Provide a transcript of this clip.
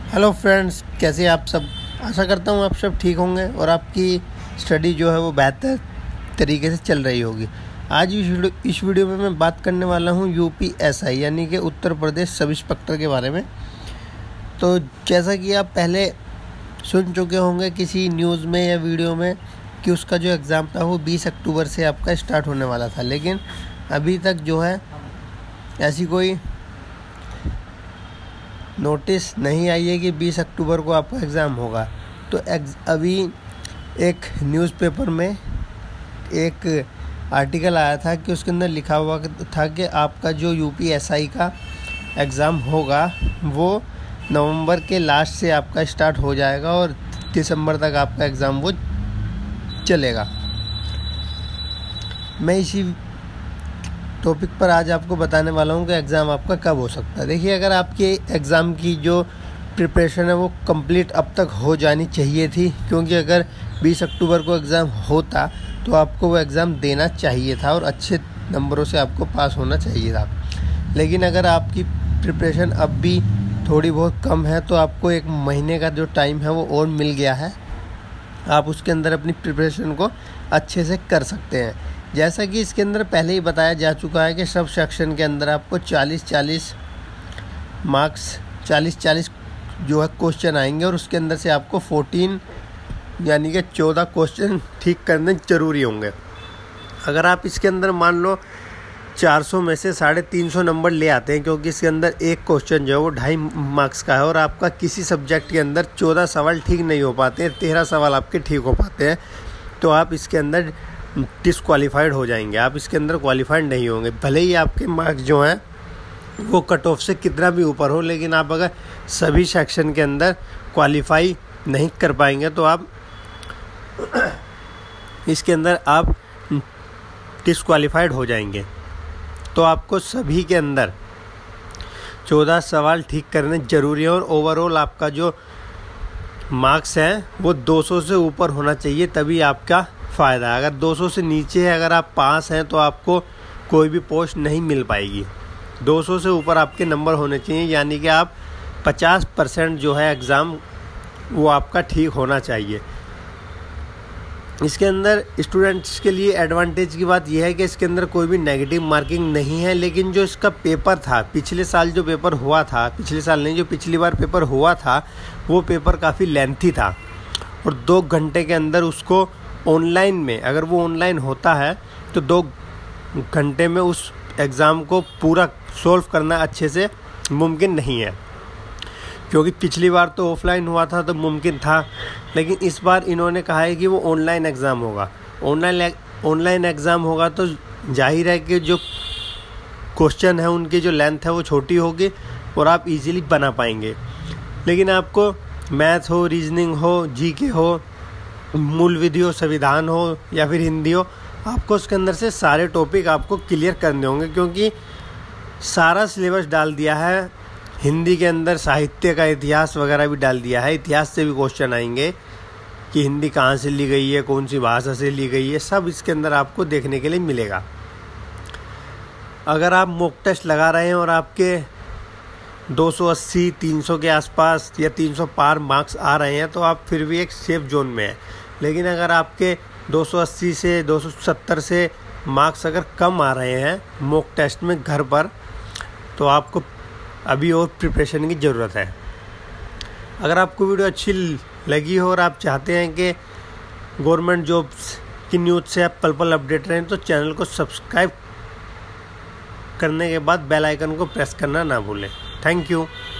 Hello friends, कैसे आप सब। आशा करता हूँ आप सब ठीक होंगे और आपकी स्टडी जो है वो बेहतर तरीके से चल रही होगी। आज इस वीडियो में मैं बात करने वाला हूँ यूपीएसआई यानी कि उत्तर प्रदेश सब इंस्पेक्टर के बारे में। तो जैसा कि आप पहले सुन चुके होंगे किसी न्यूज़ में या वीडियो में कि उसका जो एग्ज़ाम था वो 20 अक्टूबर से आपका स्टार्ट होने वाला था, लेकिन अभी तक जो है ऐसी कोई नोटिस नहीं आई है कि 20 अक्टूबर को आपका एग्ज़ाम होगा। तो अभी एक न्यूज़पेपर में एक आर्टिकल आया था कि उसके अंदर लिखा हुआ था कि आपका जो यूपीएसआई का एग्ज़ाम होगा वो नवंबर के लास्ट से आपका स्टार्ट हो जाएगा और दिसंबर तक आपका एग्ज़ाम वो चलेगा। मैं इसी टॉपिक पर आज आपको बताने वाला हूँ कि एग्ज़ाम आपका कब हो सकता है। देखिए, अगर आपके एग्ज़ाम की जो प्रिपरेशन है वो कंप्लीट अब तक हो जानी चाहिए थी, क्योंकि अगर 20 अक्टूबर को एग्ज़ाम होता तो आपको वो एग्ज़ाम देना चाहिए था और अच्छे नंबरों से आपको पास होना चाहिए था। लेकिन अगर आपकी प्रिपरेशन अब भी थोड़ी बहुत कम है तो आपको 1 महीने का जो टाइम है वो और मिल गया है। आप उसके अंदर अपनी प्रिपरेशन को अच्छे से कर सकते हैं। जैसा कि इसके अंदर पहले ही बताया जा चुका है कि सब सेक्शन के अंदर आपको 40-40 मार्क्स 40-40 जो है क्वेश्चन आएंगे और उसके अंदर से आपको 14 यानी कि 14 क्वेश्चन ठीक करने ज़रूरी होंगे। अगर आप इसके अंदर मान लो 400 में से 350 नंबर ले आते हैं, क्योंकि इसके अंदर एक क्वेश्चन जो है वो 2.5 मार्क्स का है और आपका किसी सब्जेक्ट के अंदर 14 सवाल ठीक नहीं हो पाते हैं, 13 सवाल आपके ठीक हो पाते हैं, तो आप इसके अंदर डिसक्वालीफाइड हो जाएंगे। आप इसके अंदर क्वालिफाइड नहीं होंगे, भले ही आपके मार्क्स जो हैं वो कट ऑफ से कितना भी ऊपर हो, लेकिन आप अगर सभी सेक्शन के अंदर क्वालिफाई नहीं कर पाएंगे तो आप इसके अंदर आप डिसक्वालीफाइड हो जाएंगे। तो आपको सभी के अंदर 14 सवाल ठीक करने ज़रूरी है और ओवरऑल आपका जो मार्क्स है वो 200 से ऊपर होना चाहिए, तभी आपका फ़ायदा है। अगर 200 से नीचे है, अगर आप पास हैं तो आपको कोई भी पोस्ट नहीं मिल पाएगी। 200 से ऊपर आपके नंबर होने चाहिए, यानी कि आप 50% जो है एग्ज़ाम वो आपका ठीक होना चाहिए। इसके अंदर स्टूडेंट्स के लिए एडवांटेज की बात यह है कि इसके अंदर कोई भी नेगेटिव मार्किंग नहीं है, लेकिन जो इसका पेपर था पिछले साल जो पेपर हुआ था, पिछले साल नहीं जो पिछली बार पेपर हुआ था, वो पेपर काफ़ी लेंथी था और 2 घंटे के अंदर उसको ऑनलाइन में, अगर वो ऑनलाइन होता है तो 2 घंटे में उस एग्ज़ाम को पूरा सॉल्व करना अच्छे से मुमकिन नहीं है। क्योंकि पिछली बार तो ऑफलाइन हुआ था तो मुमकिन था, लेकिन इस बार इन्होंने कहा है कि वो ऑनलाइन एग्ज़ाम होगा। ऑनलाइन एग्ज़ाम होगा तो जाहिर है कि जो क्वेश्चन है उनकी जो लेंथ है वो छोटी होगी और आप इजीली बना पाएंगे। लेकिन आपको मैथ हो, रीजनिंग हो, जीके हो, मूल विधि हो, संविधान हो या फिर हिंदी हो, आपको उसके अंदर से सारे टॉपिक आपको क्लियर करने होंगे, क्योंकि सारा सिलेबस डाल दिया है। हिंदी के अंदर साहित्य का इतिहास वगैरह भी डाल दिया है, इतिहास से भी क्वेश्चन आएंगे कि हिंदी कहाँ से ली गई है, कौन सी भाषा से ली गई है, सब इसके अंदर आपको देखने के लिए मिलेगा। अगर आप मॉक टेस्ट लगा रहे हैं और आपके 280 300 के आसपास या 300 पार मार्क्स आ रहे हैं तो आप फिर भी एक सेफ जोन में हैं। लेकिन अगर आपके 280 से 270 से मार्क्स अगर कम आ रहे हैं मॉक टेस्ट में घर पर, तो आपको अभी और प्रिपरेशन की ज़रूरत है। अगर आपको वीडियो अच्छी लगी हो और आप चाहते हैं कि गवर्नमेंट जॉब्स की न्यूज़ से आप पल पल अपडेट रहें, तो चैनल को सब्सक्राइब करने के बाद बेल आइकन को प्रेस करना ना भूलें। Thank you.